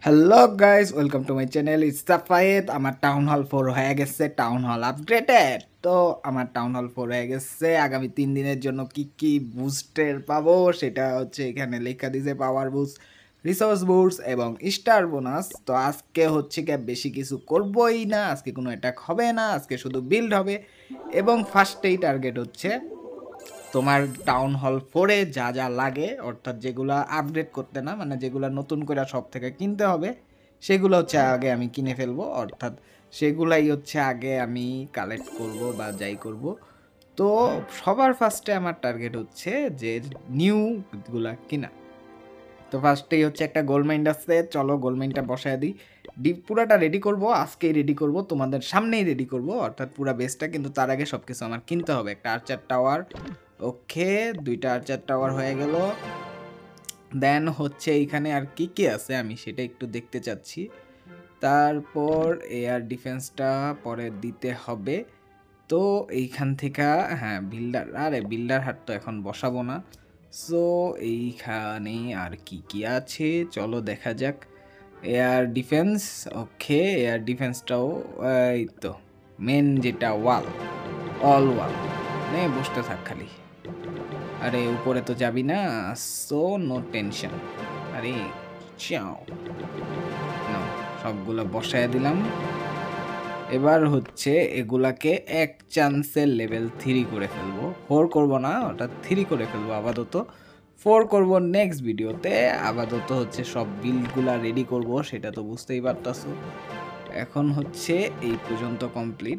Hello guys, welcome to my channel. It's the ফায়েদ। আমার town হল 4 হয়ে গেছে, টাউন হল আপগ্রেডেড। তো আমার টাউন হল 4 হয়ে গেছে। আগামী 3 দিনের জন্য কি কি বুস্টের পাবো সেটা হচ্ছে এখানে লেখা দিয়েছে। পাওয়ার বুস্ট, রিসোর্স বুস্ট এবং স্টার বোনাস। তো আজকে হচ্ছে কি বেশি কিছু করবোই না, আজকে কোনো অ্যাটাক হবে না, আজকে শুধু বিল্ড হবে। এবং ফার্স্টেই টার্গেট হচ্ছে তোমার টাউন হল 4-এ যা যা লাগে, অর্থাৎ যেগুলো আপডেট করতে না, মানে যেগুলো নতুন করে সব থেকে কিনতে হবে, সেগুলো হচ্ছে আগে আমি কিনে ফেলবো। অর্থাৎ সেগুলাই হচ্ছে আগে আমি কালেক্ট করব বা যাই করব। তো সবার ফার্স্টে আমার টার্গেট হচ্ছে যে নিউগুলা কিনা। তো ফার্স্টেই হচ্ছে একটা গোল্ড মাইন আছে, চলো গোল্ড মাইনটা বসায় দিই। পুরাটা রেডি করব, আজকেই রেডি করব, তোমাদের সামনেই রেডি করব, অর্থাৎ পুরা বেসটা। কিন্তু তার আগে সব কিছু আমার কিনতে হবে। একটা আর্চার টাওয়ার, ওকে, 2টা আর্চার টাওয়ার হয়ে গেল। দেন হচ্ছে এইখানে আর কি কি আছে আমি সেটা একটু দেখতে চাচ্ছি। তারপর এয়ার ডিফেন্সটা পরে দিতে হবে। তো এইখান থেকে হ্যাঁ বিল্ডার, আরে বিল্ডার হাট তো এখন বসাবো না। সো এইখানে আর কি কি আছে চলো দেখা যাক। এয়ার ডিফেন্স, ওকে, এয়ার ডিফেন্সটাও এই তো মেন যেটা ওয়াল, অল ওয়াল নে বসতে থাক খালি। আরে উপরে তো যাবি না, সো নো টেনশন। আরে চাও না, সবগুলো বসায় দিলাম। এবার হচ্ছে এগুলাকে এক চান্সে লেভেল 3 করে ফেলবো। 4 করব না, ওটা 3 করে ফেলবো আপাতত। 4 করব নেক্সট ভিডিওতে। আপাতত হচ্ছে সব বিল্ডগুলা রেডি করব, সেটা তো বুঝতেই পারতাছো। এখন হচ্ছে এই পর্যন্ত কমপ্লিট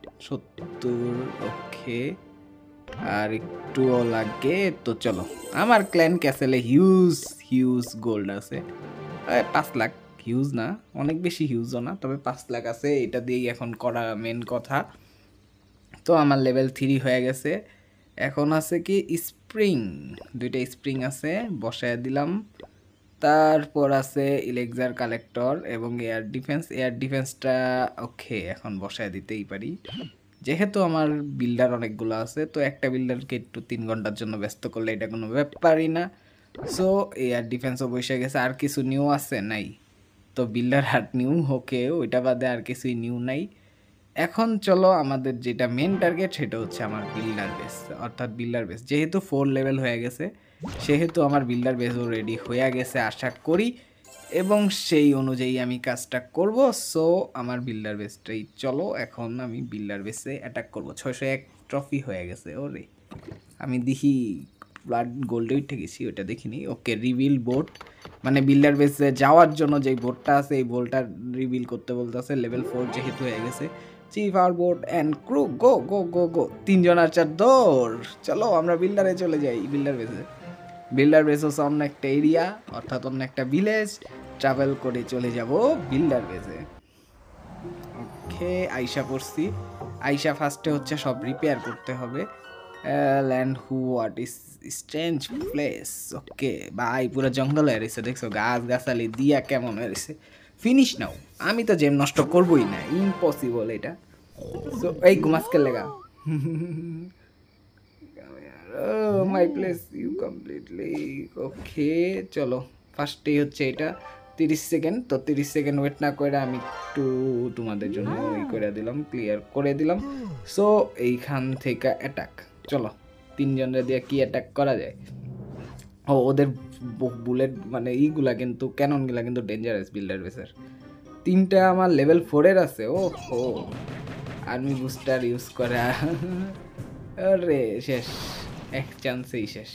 70, ওকে, আর একটুও লাগে। তো চলো, আমার ক্ল্যান ক্যাসেলে হিউজ হিউজ গোল্ড আছে। 5 লাখ, হিউজ না, অনেক বেশি হিউজও না, তবে 5 লাখ আছে। এটা দিয়েই এখন করা মেন কথা। তো আমার লেভেল 3 হয়ে গেছে। এখন আছে কি স্প্রিং, 2টা স্প্রিং আছে, বসায় দিলাম। তারপর আছে ইলেক্সার কালেক্টর এবং এয়ার ডিফেন্স। এয়ার ডিফেন্সটা ওকে এখন বসায় দিতেই পারি, যেহেতু আমার বিল্ডার অনেকগুলো আছে। তো একটা বিল্ডারকে একটু 3 ঘন্টার জন্য ব্যস্ত করলে এটা কোনো ব্যাপারই না। সো এয়ার ডিফেন্সও বসে গেছে। আর কিছু নিউ আছে নাই? তো বিল্ডার হাট নিউ, ওকে, ওইটা বাদে আর কিছুই নিউ নাই। এখন চলো আমাদের যেটা মেন টার্গেট সেটা হচ্ছে আমার বিল্ডার বেস। অর্থাৎ বিল্ডার বেস যেহেতু 4 লেভেল হয়ে গেছে, সেহেতু আমার বিল্ডার বেসও রেডি হয়ে গেছে আশা করি, এবং সেই অনুযায়ী আমি কাজটা করব। সো আমার বিল্ডার বেসটাই চলো, এখন আমি বিল্ডার বেসে অ্যাটাক করব। 601 ট্রফি হয়ে গেছে, ওরে আমি দেখি ব্লাড গোল্ডে উঠে গেছি, ওটা দেখিনি। ওকে, রিভিল বোট, মানে বিল্ডার বেসে যাওয়ার জন্য যেই বোটটা আছে এই বোটটা রিভিল করতে বলতেছে। লেভেল 4 যেহেতু হয়ে গেছে। চিফ আর boat and crew, go go go go, 3জন আর্চার দৌড়। চলো আমরা বিল্ডারে চলে যাই। বিল্ডার বেসে, বিল্ডার বেস হচ্ছে অন্য একটা এরিয়া, অর্থাৎ অন্য একটা ভিলেজ। ট্রাভেল করে চলে যাব বিল্ডার বেসে। ওকে, আইসা পড়ছি। আইসা ফার্স্টে হচ্ছে সব রিপেয়ার করতে হবে। Land who what is strange place. Okay ভাই, পুরো জঙ্গল হয়ে রয়েছে, দেখছো গাছ গাছালি দিয়া কেমন হয়ে রয়েছে। ফিনিশ নাও, আমি তো জেম নষ্ট করবোই না, ইম্পসিবল এটা। সো এই ঘুমাসকে লেগা my place you completely. Okay চলো, ফার্স্টেই হচ্ছে এটা 30 সেকেন্ড। তো 30 সেকেন্ড ওয়েট না করে আমি একটু তোমাদের জন্য ওই করে দিলাম, ক্লিয়ার করে দিলাম। সো এইখান থেকে অ্যাটাক, চলো 3জনের দিয়ে কি অ্যাটাক করা যায়। ও ওদের বুলেট মানে ইগুলা কিন্তু, ক্যাননগুলা কিন্তু ডেঞ্জারাস বিল্ডার বেসের। 3টা আমার লেভেল 4-এর আছে। ও হো, আর্মি বুস্টার ইউজ করা, আরে শেষ, এক চান্সেই শেষ।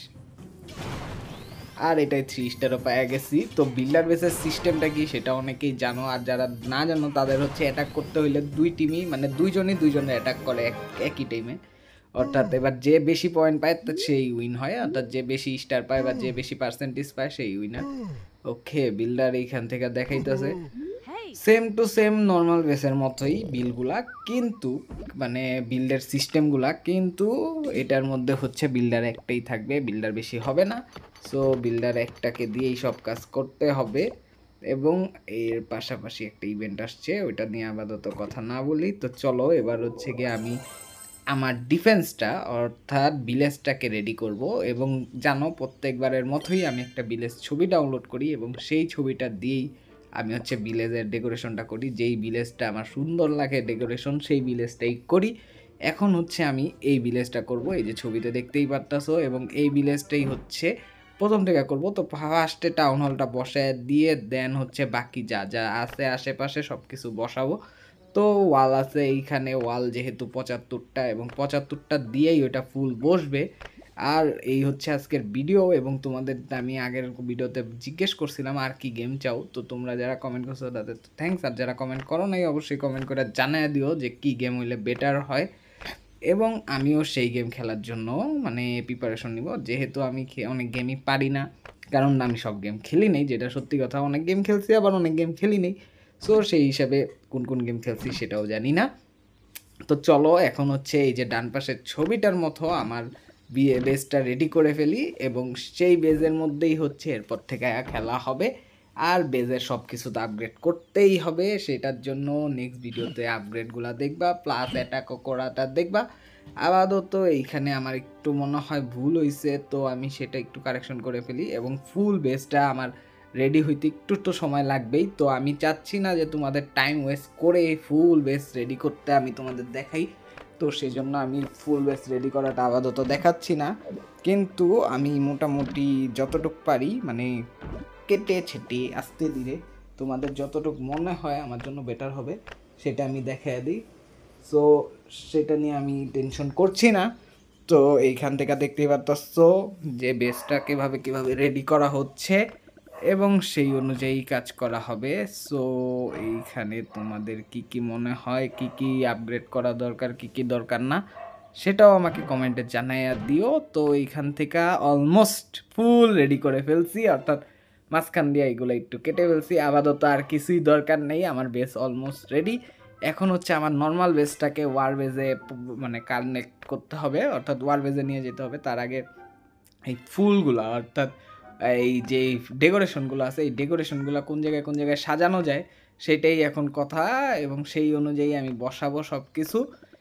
আর এটাই 3 স্টারও পাওয়া গেছি। তো বিল্ডার বেসের সিস্টেমটা কি সেটা অনেকেই জানো, আর যারা না জানো তাদের হচ্ছে অ্যাটাক করতে হইলে 2 টিমই, মানে 2জনই 2জনের অ্যাটাক করে একই টাইমে। অর্থাৎ এবার যে বেশি পয়েন্ট পায় তো সেই উইন হয়, অর্থাৎ যে বেশি স্টার পায় বা যে বেশি পার্সেন্টেজ পায় সেই উইনার। ওকে, বিল্ডার এইখান থেকে দেখাইতেছে সেম টু সেম নর্মাল বেসের মতোই বিলগুলা, কিন্তু মানে বিল্ডের সিস্টেমগুলা, কিন্তু এটার মধ্যে হচ্ছে বিল্ডার একটাই থাকবে, বিল্ডার বেশি হবে না। সো বিল্ডার একটাকে দিয়েই সব কাজ করতে হবে। এবং এর পাশাপাশি একটা ইভেন্ট আসছে, ওইটা নিয়ে আপাতত কথা না বলি। তো চলো এবার হচ্ছে গিয়ে আমি আমার ডিফেন্সটা অর্থাৎ ভিলেজটাকে রেডি করব। এবং জানো প্রত্যেকবারের মতোই আমি একটা ভিলেজ ছবি ডাউনলোড করি এবং সেই ছবিটা দিয়েই আমি হচ্ছে ভিলেজের ডেকোরেশনটা করি, যেই ভিলেজটা আমার সুন্দর লাগে ডেকোরেশন সেই ভিলেজটাই করি। এখন হচ্ছে আমি এই ভিলেজটা করব, এই যে ছবিতে দেখতেই পারতাছো, এবং এই ভিলেজটাই হচ্ছে প্রথম থেকে করব। তো ফার্স্টে টাউন হলটা বসায় দিয়ে দেন হচ্ছে বাকি যা যা আছে আশেপাশে সব কিছু বসাবো। তো ওয়াল আছে এইখানে, ওয়াল যেহেতু 75টা এবং 75টা দিয়েই ওটা ফুল বসবে। আর এই হচ্ছে আজকের ভিডিও, এবং তোমাদের আমি আগের ভিডিওতে জিজ্ঞেস করছিলাম আর কি গেম চাও, তো তোমরা যারা কমেন্ট করছো তাদের থ্যাঙ্কস, আর যারা কমেন্ট করো নাই অবশ্যই কমেন্ট করে জানায় দিও যে কি গেম হইলে বেটার হয়, এবং আমিও সেই গেম খেলার জন্য মানে প্রিপারেশন নিব। যেহেতু আমি অনেক গেমই পারি না, কারণ আমি সব গেম খেলি নেই, যেটা সত্যি কথা। অনেক গেম খেলছি আবার অনেক গেম খেলি নেই, সো সেই হিসাবে কোন কোন গেম খেলছি সেটাও জানি না। তো চলো এখন হচ্ছে এই যে ডান পাশের ছবিটার মতো আমার বেসটা রেডি করে ফেলি, এবং সেই বেজের মধ্যেই হচ্ছে এরপর থেকে খেলা হবে। আর বেজের সব কিছু তো আপগ্রেড করতেই হবে, সেটার জন্য নেক্সট ভিডিওতে আপগ্রেডগুলো দেখবা, প্লাস অ্যাটাকও করাটা দেখবা। আপাতত এইখানে আমার একটু মনে হয় ভুল হয়েছে, তো আমি সেটা একটু কারেকশন করে ফেলি, এবং ফুল বেসটা আমার রেডি হইতে একটু তো সময় লাগবেই। তো আমি চাচ্ছি না যে তোমাদের টাইম ওয়েস্ট করে ফুল বেস রেডি করতে আমি তোমাদের দেখাই, তো সেই জন্য আমি ফুল বেস রেডি করাটা আপাতত দেখাচ্ছি না। কিন্তু আমি মোটামুটি যতটুকু পারি মানে কেটে ছেটে আস্তে ধীরে তোমাদের যতটুকু মনে হয় আমার জন্য বেটার হবে সেটা আমি দেখাই দিই। সো সেটা নিয়ে আমি টেনশন করছি না। তো এইখান থেকে দেখতেই পারতেছ যে বেসটা কীভাবে রেডি করা হচ্ছে, এবং সেই অনুযায়ী কাজ করা হবে। সো এইখানে তোমাদের কি কি মনে হয়, কি কি আপগ্রেড করা দরকার, কি কি দরকার না, সেটাও আমাকে কমেন্টে জানাইয়া দিও। তো এইখান থেকে অলমোস্ট ফুল রেডি করে ফেলছি, অর্থাৎ মাঝখান দিয়ে এগুলো একটু কেটে ফেলছি। আপাতত আর কিছুই দরকার নেই, আমার বেস অলমোস্ট রেডি। এখন হচ্ছে আমার নর্মাল বেসটাকে ওয়ার বেজে মানে কানেক্ট করতে হবে, অর্থাৎ ওয়ার বেজে নিয়ে যেতে হবে। তার আগে এই ফুলগুলো অর্থাৎ এই যে ডেকোরেশনগুলো আছে, এই ডেকোরেশনগুলো কোন জায়গায় সাজানো যায় সেটাই এখন কথা, এবং সেই অনুযায়ী আমি বসাবো সব কিছু,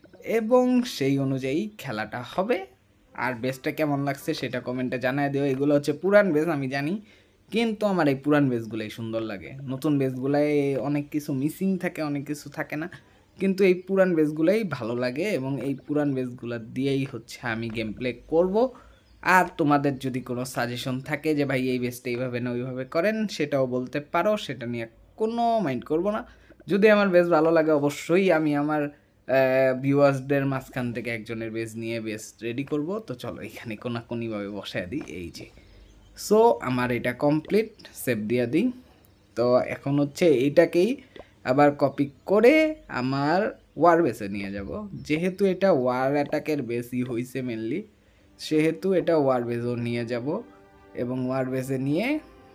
এবং সেই অনুযায়ী খেলাটা হবে। আর বেসটা কেমন লাগছে সেটা কমেন্টে জানায় দিও। এগুলো হচ্ছে পুরান বেস আমি জানি, কিন্তু আমার এই পুরান বেসগুলোই সুন্দর লাগে। নতুন বেসগুলাই অনেক কিছু মিসিং থাকে, অনেক কিছু থাকে না, কিন্তু এই পুরান বেসগুলোই ভালো লাগে, এবং এই পুরান বেসগুলো দিয়েই হচ্ছে আমি গেম প্লে করবো। আর তোমাদের যদি কোনো সাজেশন থাকে যে ভাই এই বেসটা এইভাবে না ওইভাবে করেন, সেটাও বলতে পারো, সেটা নিয়ে কোনো মাইন্ড করবো না। যদি আমার বেস ভালো লাগে অবশ্যই আমি আমার ভিউয়ার্সদের মাঝখান থেকে একজনের বেস নিয়ে বেস রেডি করব। তো চলো এখানে কোনাকুনিভাবে বসায় দিই, এই যে। সো আমার এটা কমপ্লিট, সেভ দিয়ে দিই। তো এখন হচ্ছে এইটাকেই আবার কপি করে আমার ওয়ার বেসে নিয়ে যাব। যেহেতু এটা ওয়ার অ্যাটাকের বেসই হয়েছে মেনলি, সেহেতু এটা ওয়ার বেসও নিয়ে যাব, এবং ওয়ার বেসে নিয়ে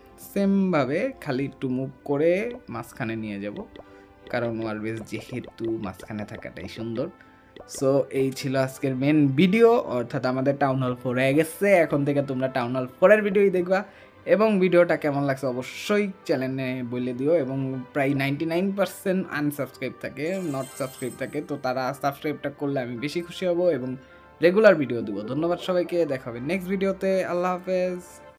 সেমভাবে খালি একটু মুভ করে মাঝখানে নিয়ে যাব, কারণ ওয়ার বেস যেহেতু মাঝখানে থাকাটাই সুন্দর। সো এই ছিল আজকের মেন ভিডিও, অর্থাৎ আমাদের টাউন হল 4 হয়ে গেছে। এখন থেকে তোমরা টাউন হল 4-এর ভিডিওই দেখবা, এবং ভিডিওটা কেমন লাগছে অবশ্যই চ্যানেলে বলে দিও। এবং প্রায় 99% আনসাবস্ক্রাইব থাকে, নট সাবস্ক্রাইব থাকে, তো তারা সাবস্ক্রাইবটা করলে আমি বেশি খুশি হব এবং রেগুলার ভিডিও দেবো। ধন্যবাদ সবাইকে, দেখা হবে নেক্সট ভিডিওতে। আল্লাহ হাফেজ।